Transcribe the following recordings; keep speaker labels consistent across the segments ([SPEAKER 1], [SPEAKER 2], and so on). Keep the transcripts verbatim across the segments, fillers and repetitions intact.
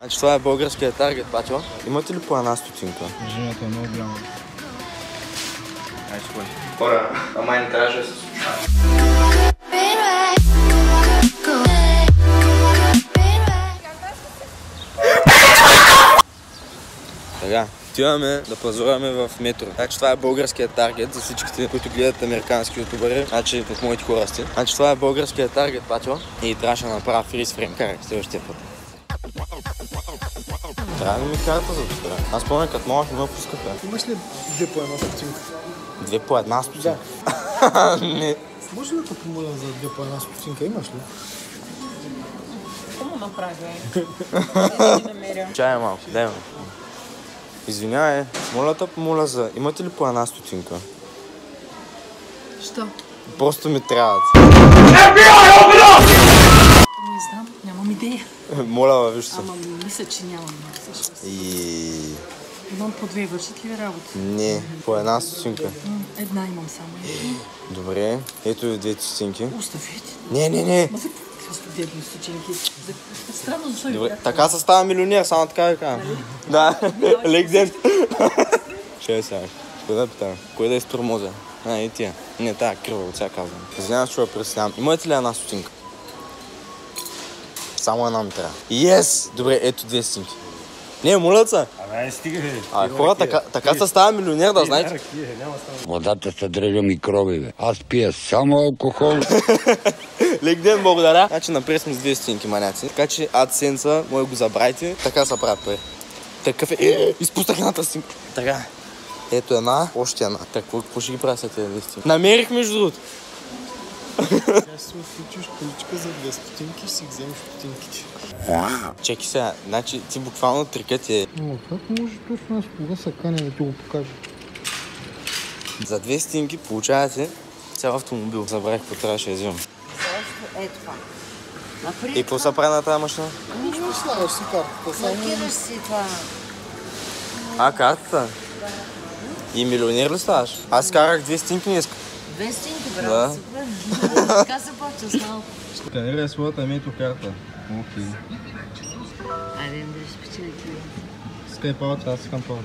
[SPEAKER 1] Значи това е българският таргет, Пачо. Имате ли по една стотинка?
[SPEAKER 2] Жението е много голямо.
[SPEAKER 1] Айде, сходи. Хора, а май не трябваше да се случва. Така, отиваме да пазаруваме в метро. Значи това е българският таргет за всичките, които гледат американски ютубъри. Значи от моите хора сте. Значи това е българският таргет, Пачо. И трябваше да направя фриз фрейм. Карай, следващия път. Трябва да ми карта за това. Аз помня, като малък не ме пускаха.
[SPEAKER 2] Имаш ли две по една стотинка?
[SPEAKER 1] Две по една стотинка? Не.
[SPEAKER 2] Може ли да помоля за две по една стотинка? Имаш ли?
[SPEAKER 3] Какво му направи, бе? Не да намеря.
[SPEAKER 1] Чай малко, дай ме. Извинявай, моля да помоля за... Имате ли по една стотинка?
[SPEAKER 3] Що?
[SPEAKER 1] Просто ми трябват.
[SPEAKER 3] Не знам, нямам идея.
[SPEAKER 1] Моля, виж се.
[SPEAKER 3] Ама мисля, че нямам.
[SPEAKER 1] И...
[SPEAKER 3] Имам по две, вършат ли работа?
[SPEAKER 1] Не, по една стотинка.
[SPEAKER 3] Една имам само.
[SPEAKER 1] Добре, ето и двете стотинки.
[SPEAKER 3] Оставете.
[SPEAKER 1] Не, не, не.
[SPEAKER 3] Ма за какво студентни стотинки? Странно, защо ви
[SPEAKER 1] Добре,
[SPEAKER 3] бяха?
[SPEAKER 1] така се става милионер, само така ви казвам. Да, лек ден. Ще е сега. Кой да питам? Кой да изтормозя? А, и тия. Не, тая крива от сега казвам. Извинявам, че я представям. Имате ли една стотинка? Само една ми трябва. Yes! Добре, ето две стотинки. Не, моля се.
[SPEAKER 2] Абе, стига бе.
[SPEAKER 1] А, хора, така, така се става милионер, да знаете.
[SPEAKER 4] Водата съдържа микроби, бе. Аз пия само алкохол.
[SPEAKER 1] Лек ден, благодаря. Значи напред сме с две стотинки, маняци. Така че AdSense-а, може го забравите. Така се правят пари. Такъв е... Е, изпуснах едната стотинка. Така. Ето една, още една. Какво, какво ще ги правя след тези две стотинки? Намерих между другото.
[SPEAKER 2] Сега си отключиш количка за две стотинки и си вземеш стотинките.
[SPEAKER 1] Чеки сега, значи ти буквално трикът е...
[SPEAKER 2] О, как може точно аз кога са каня да ти го покажа?
[SPEAKER 1] За две стотинки получавате цял автомобил. Забравих, какво трябваше да взимам.
[SPEAKER 3] Е това.
[SPEAKER 1] И какво се прави на тази машина?
[SPEAKER 2] Нищо не слагаш си картата, само...
[SPEAKER 3] Маркираш си това.
[SPEAKER 1] А, картата? И милионер ли ставаш? Аз карах две стотинки днес.
[SPEAKER 3] Две стотинки,
[SPEAKER 1] Да.
[SPEAKER 3] брат, супер. Така се почва с малко.
[SPEAKER 1] Сканирай своята метрокарта. Окей.
[SPEAKER 3] Айде, да спечелите.
[SPEAKER 2] Скай палата, аз искам палата.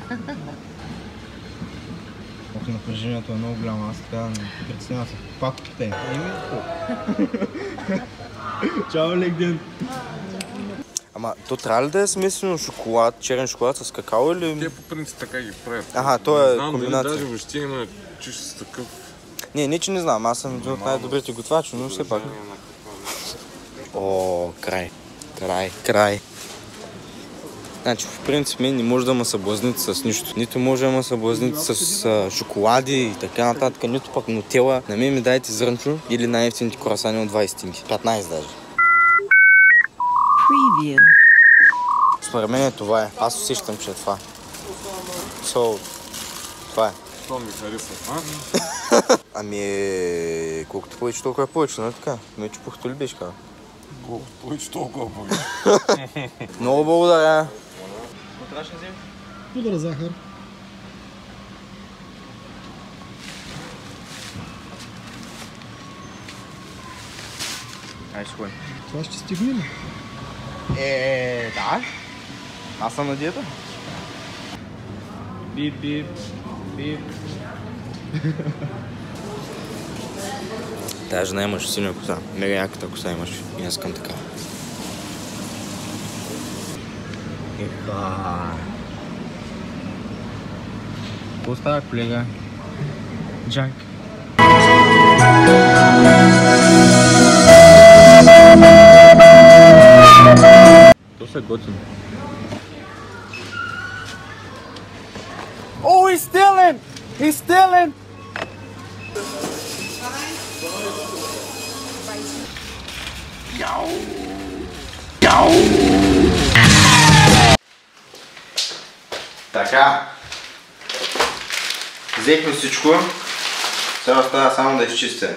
[SPEAKER 2] Ох, напрежението е много голямо, аз така не притеснявам се. Пак те. Еми, чао, лек ден.
[SPEAKER 1] Ама, то трябва ли да е смесено шоколад, черен шоколад с какао или...
[SPEAKER 5] Те по принцип така ги правят.
[SPEAKER 1] Аха, то е
[SPEAKER 5] знам,
[SPEAKER 1] комбинация.
[SPEAKER 5] дали даже въобще има чиш с такъв...
[SPEAKER 1] Не, не че не знам, аз съм един от най-добрите готвачи, но все пак. О, край. Край, край. Значи, в принцип, мен не може да ме съблазните с нищо. Нито може да ме съблазните с а, шоколади и така нататък, нито пък нутела. На мен ми дайте зрънчо или най-ефтините круасани от двайсет стотинки. петнайсет даже.
[SPEAKER 3] Preview.
[SPEAKER 1] Според мен това е. Аз усещам, че е това. So, това е.
[SPEAKER 5] Това ми харесва, а?
[SPEAKER 1] Ами, е... колкото повече, толкова е повече, нали така? Ме чупухто ли беше казал?
[SPEAKER 5] Колкото повече, толкова повече.
[SPEAKER 1] Много благодаря.
[SPEAKER 2] Пудра захар.
[SPEAKER 1] Айде, сходи.
[SPEAKER 2] Това ще стигне ли?
[SPEAKER 1] Е, да. Аз съм на диета.
[SPEAKER 2] Бип, бип, бип.
[SPEAKER 1] Тая жена имаш синя коса. Мега яката коса имаш. И аз искам така. Еха. Какво става, колега? Джак. То са готини.
[SPEAKER 2] Oh, he's stealing! He's stealing!
[SPEAKER 1] Така. Взехме всичко. Сега остава само да изчистя.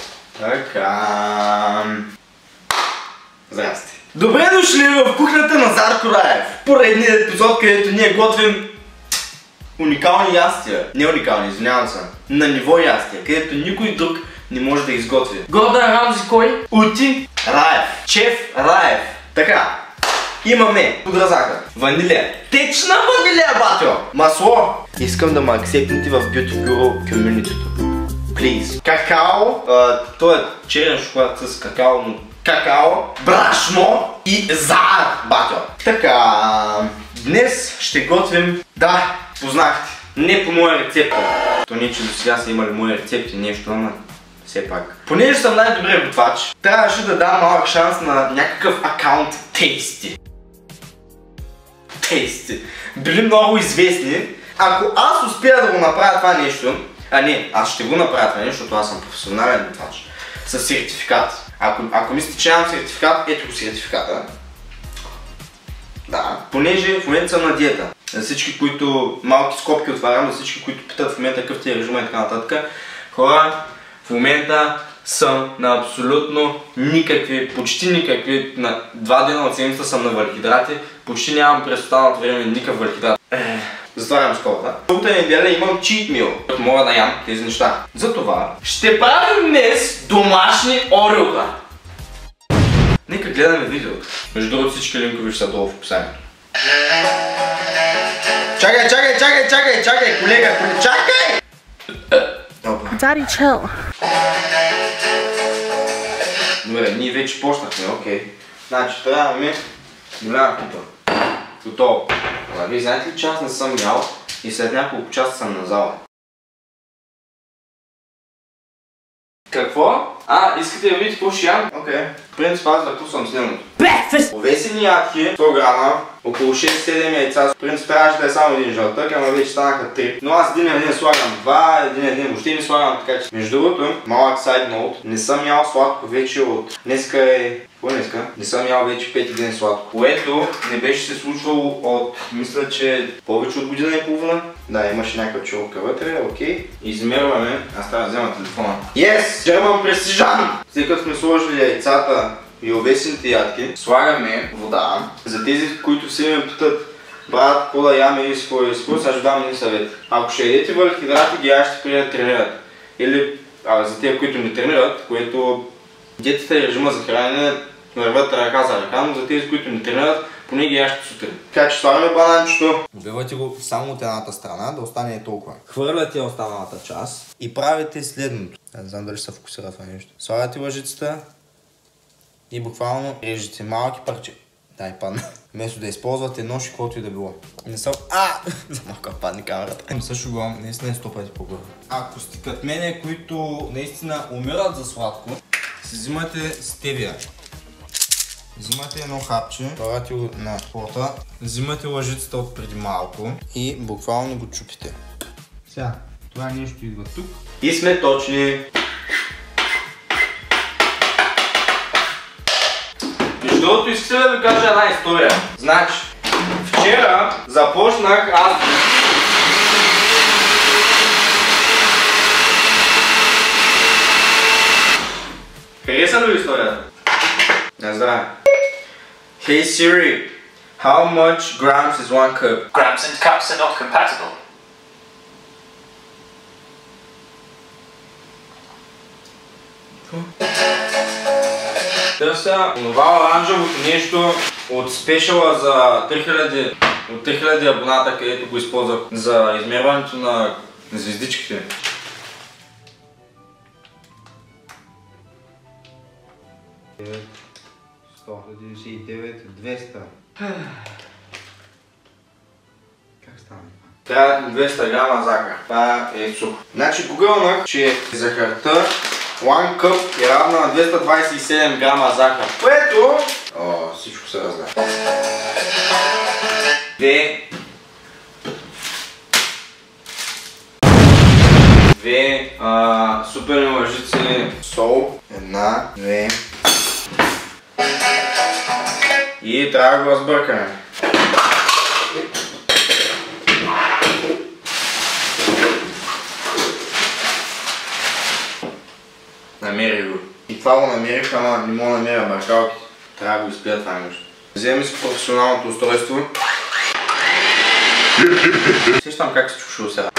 [SPEAKER 1] Така. Здрасти. Добре дошли в кухнята на Зарко Раев. Поредният епизод, където ние готвим уникални ястия. Не уникални, извинявам се. На ниво ястия, където никой друг не може да изготви. Гордан Рамзи кой? Ути Раев. Шеф Раев. Така. Имаме подразака, ванилия, течна ванилия, батио, масло. Искам да ме акцептнете в Beauty Bureau комюнитито. Please. Какао, то е черен шоколад с какао, но какао, брашно и захар, батио. Така, днес ще готвим, да, познахте, не по моя рецепта. То не, че до сега са имали мои рецепти, нещо, но все пак. Понеже съм най-добрият готвач, трябваше да дам малък шанс на някакъв акаунт Tasty. Tasty. Били много известни. Ако аз успея да го направя това нещо, а не, аз ще го направя това нещо, защото аз съм професионален готвач, с сертификат. Ако, ако мислите, че нямам сертификат, ето го сертификата. Да, понеже в момента съм на диета. За всички, които малки скобки отварям, за всички, които питат в момента какъв ти е режима и така нататък. Хора, в момента съм на абсолютно никакви, почти никакви, на два дена от седмицата съм на въглехидрати, почти нямам през останалото време никакъв въглехидрат. Затварям скобата. Другата неделя имам cheat meal, който мога да ям тези неща. Затова ще правим днес домашни ореоха. Нека гледаме видеото. Между другото всички линкове ще са долу в описанието. Чакай, чакай, чакай, чакай, чакай, колега, колега, чакай!
[SPEAKER 3] Daddy, chill.
[SPEAKER 1] Добре, ние вече почнахме, окей. Значи, трябва да ми голяма купа. Готово. А вие знаете ли, че аз не съм ял и след няколко часа съм на зала? Какво? А, искате да видите какво ще ям? Окей. В принцип аз да пусвам следното. Овесени ядки, сто грама, около шест-седем яйца. В принцип трябваше да е само един жълтък, ама вече станаха три. Но аз един един слагам два, един един въобще не слагам, така че. Между другото, малък сайд ноут, не съм ял сладко вече от... Днеска е... Какво днеска? Не съм ял вече пети ден сладко. Което не беше се случвало от... Мисля, че повече от година и половина. Да, имаше някаква чулка вътре, окей. Измерваме. Аз трябва да взема телефона. Yes! German Precision! След като сме сложили яйцата и овесените ядки, слагаме вода. За тези, които все ме питат, брат, какво да яме и с кой, сега ще дам един съвет. Ако ще едете въглехидрати, ги ящите преди да тренират. Или а, за тези, които не тренират, което диетата и режима за хранене върват ръка за ръка, но за тези, които не тренират, поне ги ящите сутрин. Така че слагаме бананчето. Убивате го само от едната страна, да остане толкова. Хвърляте останалата част и правите следното. Не знам дали ще се фокусира това нещо. Слагате лъжицата и буквално режете малки парче. Дай падна. Вместо да използвате нож и каквото и да било. Не са... А! За малко падне камерата. Не са шугувам, наистина е сто пъти по-горе. Ако сте като мене, които наистина умират за сладко, си взимате стевия. Взимате едно хапче, слагате го на пота, взимате лъжицата от преди малко и буквално го чупите. Сега, това нещо идва тук. И сме точни. Между другото, искате да ви кажа една история. Значи, вчера започнах аз... Хареса ли историята? На здраве. Hey Siri, how much grams is one cup?
[SPEAKER 6] Grams and cups are not compatible.
[SPEAKER 1] Търся онова оранжевото нещо от спешала за три хиляди, от три хиляди абоната, където го използвах за измерването на звездичките. сто деветдесет и девет, двеста. Как стана? Трябва двеста грама захар. Това е сухо. Значи гугълнах, че захарта един къп е равна на двеста двадесет и седем грама захар. Което... О, всичко се разля. Две... Две а, суперни лъжици сол. Една, две... И трябва да го разбъркаме. Намери го. И това го намерих, ама не мога да намеря бъркалки. Трябва да го изпия това нещо. Вземи си професионалното устройство. Сещам как се чушило сега.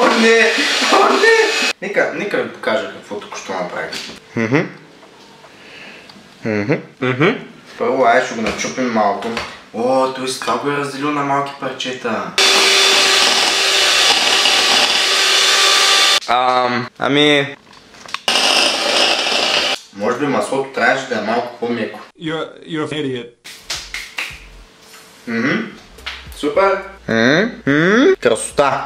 [SPEAKER 1] О, не! О, не! Нека, нека ви покажа какво току-що направих. Мхм. Мхм. Мхм. Първо, ай ще го начупим малко. О, той с това го е разделил на малки парчета. Ам, ами... Може би маслото трябваше да е малко по-меко.
[SPEAKER 7] You're, you're an idiot.
[SPEAKER 1] Мхм. Супер. Мхм. Красота.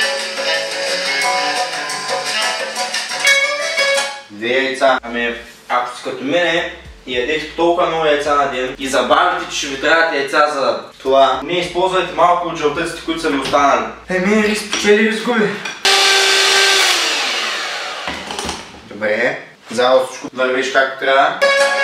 [SPEAKER 1] Две яйца. Ами, ако си като мене и ядете толкова много яйца на ден и забавите, че ще ви трябват яйца за това, не използвайте малко от жълтъците, които са ви останали. Еми, рис печели, рис губи. Добре. Зало всичко вървиш както трябва.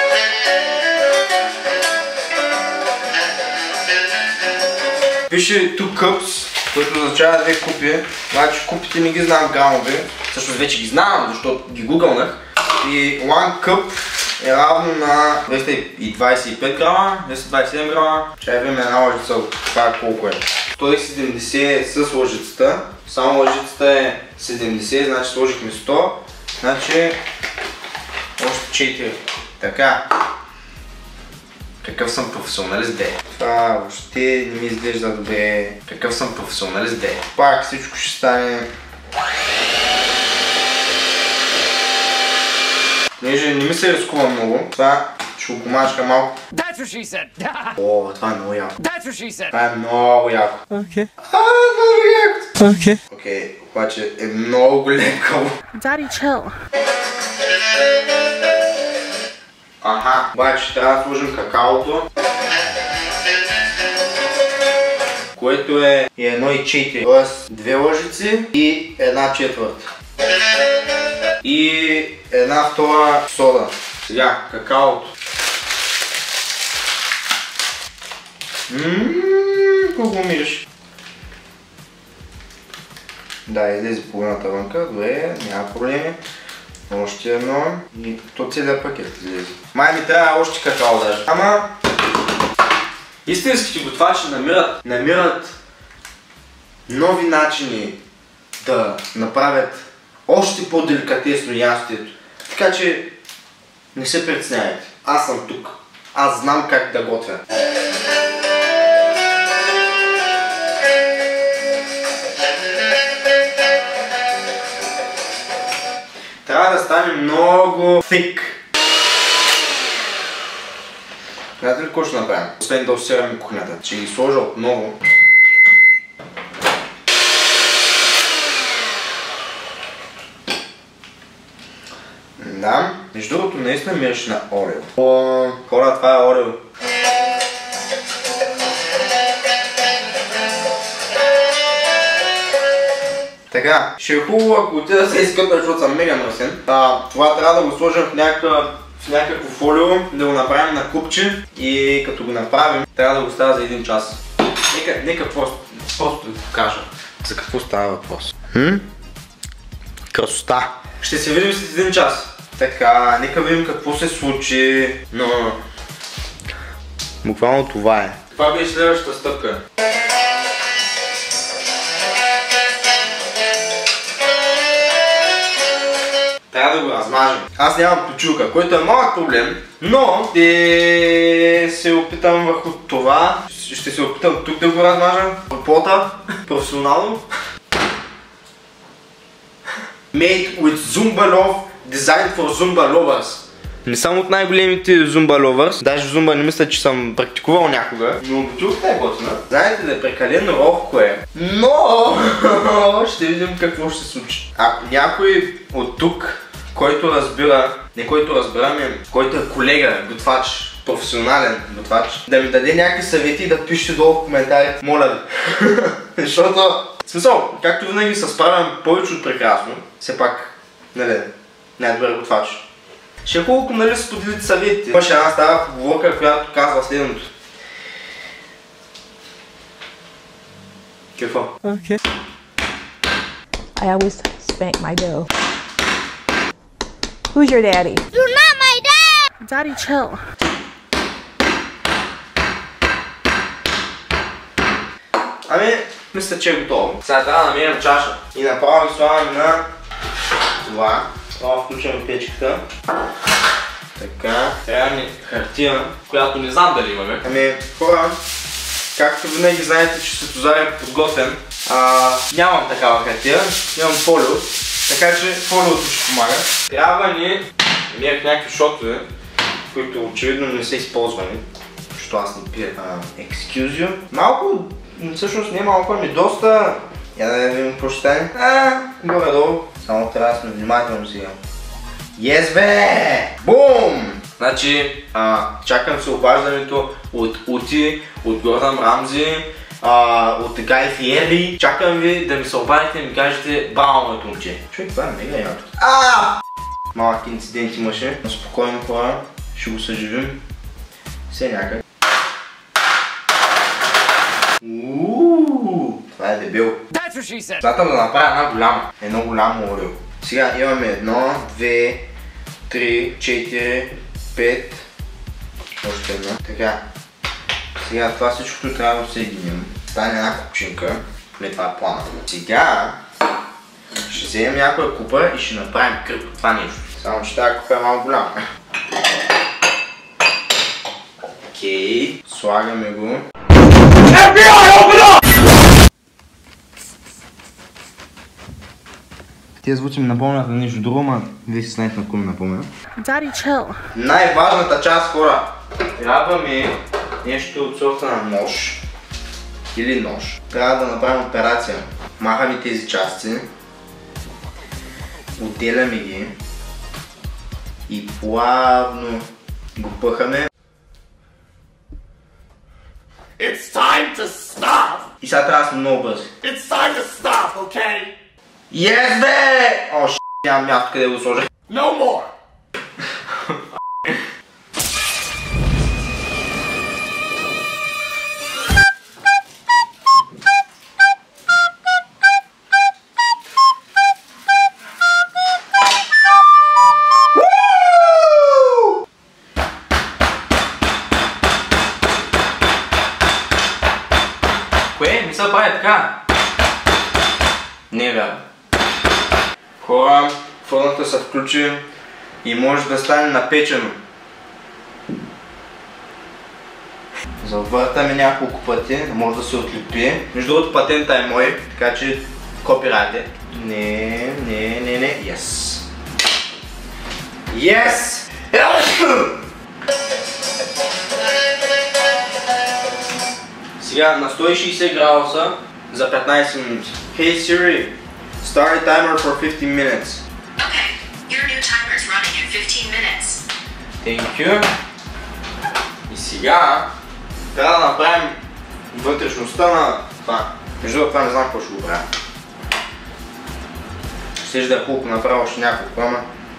[SPEAKER 1] Пише two cups, което означава две купи. Значи купите не ги знам грамови. Всъщност вече ги знам, защото ги гугълнах. И one cup е равно на двеста и двадесет и пет грама, двеста двадесет и седем грама. Ще видим една лъжица от това колко е. сто и седемдесет с лъжицата. Само лъжицата е седемдесет, значи сложихме сто. Значи още четири. Така. Какъв съм професионалист, де? Това въобще не ми изглежда добре. Какъв съм професионалист, де? Пак всичко ще стане. Понеже не ми се рискува много, това ще го помачка малко.
[SPEAKER 8] That's what she said.
[SPEAKER 1] О, това е много яко.
[SPEAKER 8] That's what she said.
[SPEAKER 1] Това е много яко.
[SPEAKER 3] Okay.
[SPEAKER 1] А, много яко.
[SPEAKER 3] Okay.
[SPEAKER 1] Окей, обаче е много лекаво.
[SPEAKER 3] Daddy, chill.
[SPEAKER 1] Аха, обаче трябва да сложим какаото, което е едно и четири, т.е. две лъжици и една четвърт. И една втора сода. Сега, какаото. Ммм, колко мириш. Да, излезе половината вънка, добре, няма проблеми. Още едно и то целият пакет излезе. Май ми трябва още какао даже. Ама истинските готвачи намират, намират нови начини да направят още по-деликатесно ястието. Така че не се притеснявайте. Аз съм тук. Аз знам как да готвя. Трябва да стане много thick. Знаете ли какво ще направим? Освен да усираме кухнята, че ги сложа отново. Да, между другото наистина мириш на Орео. О, хора, това е Орео. Така, ще е хубаво ако отида да се изкъпя, защото съм мега мръсен. А, това трябва да го сложим в някакъв, в някакво фолио, да го направим на купче и като го направим, трябва да го оставя за един час. Нека, нека просто, просто да ви покажа за какво става въпрос. Хм? Красота! Ще се видим след един час. Така, нека видим какво се случи, но... Буквално това е. Това беше следващата стъпка. Трябва да го размажем. Аз нямам печулка, който е малък проблем, но ще се опитам върху това. Ще се опитам тук да го размажа. В пота, професионално. Made with Zumba Love, designed for Zumba lovers. Не съм от най-големите Zumba lovers, даже Zumba не мисля, че съм практикувал някога, но печулката е готина. Знаете ли, прекалено рохко е, но ще видим какво ще се случи. Ако някой от тук, който разбира, не който разбираме, който е колега, готвач, професионален готвач, да ми даде някакви съвети и да пишете долу в коментарите, моля ви. Защото, в смисъл, както винаги се справям повече от прекрасно, все пак, нали, най-добър готвач. Ще е хубаво, нали, споделите съветите. Имаше една стара поговорка, която казва следното. Какво?
[SPEAKER 3] Okay.
[SPEAKER 9] I always spank my dough. Who's your daddy?
[SPEAKER 10] You're not my dad!
[SPEAKER 3] Daddy, chill.
[SPEAKER 1] Ами, Мисля, че е готово. Сега трябва да намерим чаша. И направо ги слагаме на това. Това включваме печката. Така. Трябва ми хартия, която не знам дали имаме. Ами, хора, както винаги знаете, че Светозар е подготвен. А, нямам такава хартия, имам фолио. Така че фолиото ще помага. Трябва ни, намерих някакви шотове, които очевидно не са използвани. Защото аз не пия екскюзио. Малко, всъщност не малко, ами доста. Я да видим какво ще стане. А, горе-долу. Само трябва да сме внимателно сега. Yes, бе! Бум! Значи, а, чакам се обаждането от Ути, от Гордан Рамзи, а, от Гай Фиери. Чакам ви да ми се обадите и ми кажете браво, моето момче. Човек, това е мега яко. А! Малък инцидент имаше, но спокойно хора, ще го съживим. Все някак. Ууу, това е дебел. Смятам да направя една голяма, едно голямо орео. Сега имаме едно, две, три, четири, пет, още една. Така, сега това всичкото трябва да съединим. Стане една купчинка, поне това е плана. Сега ще вземем някоя купа и ще направим кръг от това нещо. Само че тази купа е малко голяма. Окей, слагаме го. Тези звуци ми напомнят на нещо друго, но вие си знаете на какво ми напомня.
[SPEAKER 9] Daddy, chill.
[SPEAKER 1] Най-важната част, хора. Трябва ми нещо от сорта на нож. Или нож. Трябва да направим операция. Махаме тези части. Отделяме ги. И плавно го пъхаме.
[SPEAKER 7] It's time to stop!
[SPEAKER 1] И сега трябва да сме много бързи.
[SPEAKER 7] It's time to stop, okay?
[SPEAKER 1] Yes, бе! О, ш**, нямам място къде го сложа.
[SPEAKER 7] No more!
[SPEAKER 1] Кое? Не се прави така? Не е вярно. Хора, фърната се включи и може да стане напечено. Завъртаме няколко пъти, може да се отлепи. Между другото патента е мой, така че копирайте. Не, не, не, не, yes. Yes! Сега на сто и шейсет градуса за петнайсет минути. Hey Siri, start a timer for fifteen minutes.
[SPEAKER 8] Okay, your new timer is running in fifteen minutes.
[SPEAKER 1] Thank you. И сега трябва да направим вътрешността на това. Между другото това не знам какво ще го правя. Ще да е хубаво направя още няколко, ама.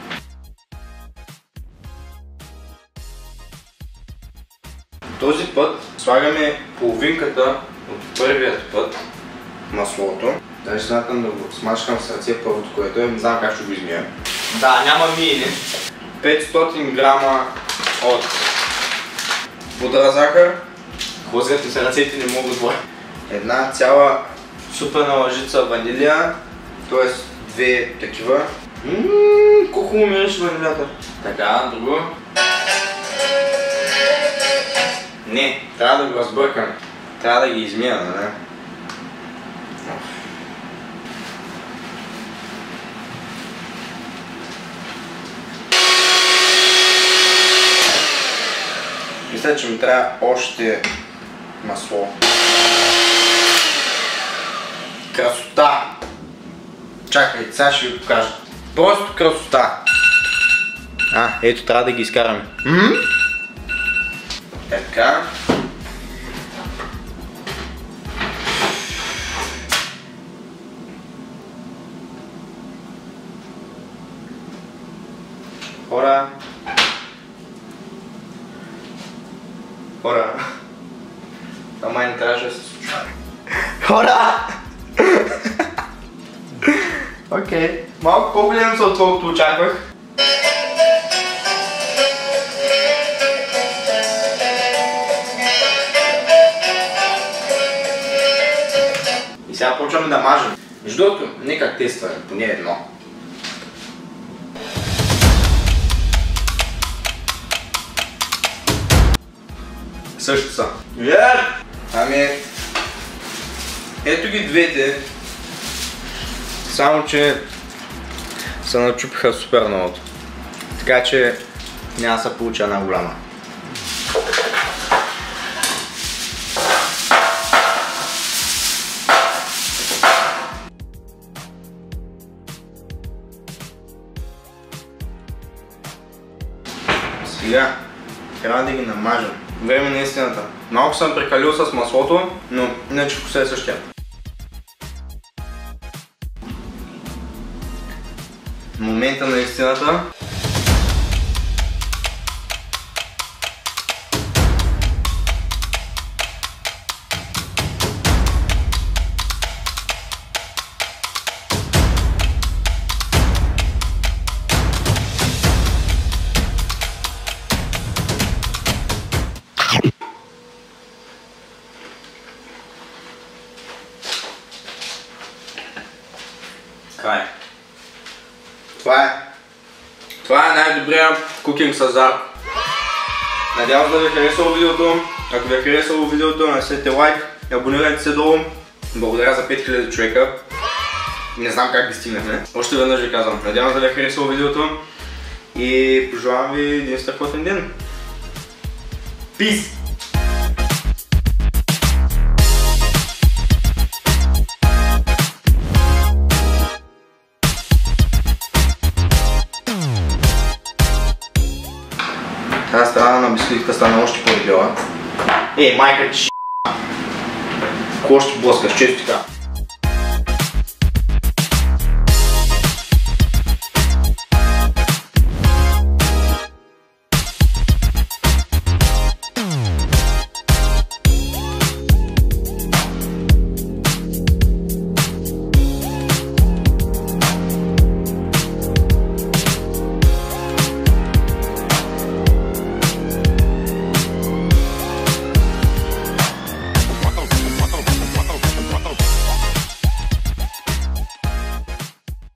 [SPEAKER 1] Този път слагаме половинката от първият път маслото. Даже смятам да го смачкам с ръце първото, което е, не знам как ще го измия. Да, няма миене. петстотин грама от пудра захар. Хлъзгат ми се ръцете, не мога да. Една цяла супена лъжица ванилия, т.е. две такива. Ммм, колко хубаво мириш ванилията. Така, друго. Не, трябва да го разбъркам. Трябва да ги измия, нали? Мисля, че ми трябва още масло. Красота! Чакай, сега ще ви покажа. Просто красота! А, ето, трябва да ги изкараме. М? Така. Хора. Хора. Това май не трябваше да се случва. Хора! Окей. Малко по-голям са отколкото очаквах. И Сега почваме да мажем. Между другото, нека тестваме, поне едно. Също са. Yeah! Ами, ето ги двете. Само, че се начупиха супер новото. Така че няма да се получи една голяма. Сега трябва да ги намажем. Време на истината. Малко съм прекалил с маслото, но иначе вкуса е същия. Момента на истината. Край. Това е. Това е най-добрият кукинг с Зарко. Надявам се да ви е харесало видеото. Ако ви е харесало видеото, натиснете лайк, абонирайте се долу. Благодаря за пет хиляди човека. Не знам как ги стигнахме. Още веднъж ви казвам. Надявам се да ви е харесало видеото. И пожелавам ви един страхотен ден. Peace! Тази страна на бисквитка стана още по-дебела. Ей, майка ти ши***а. Ко ще блъскаш, често така.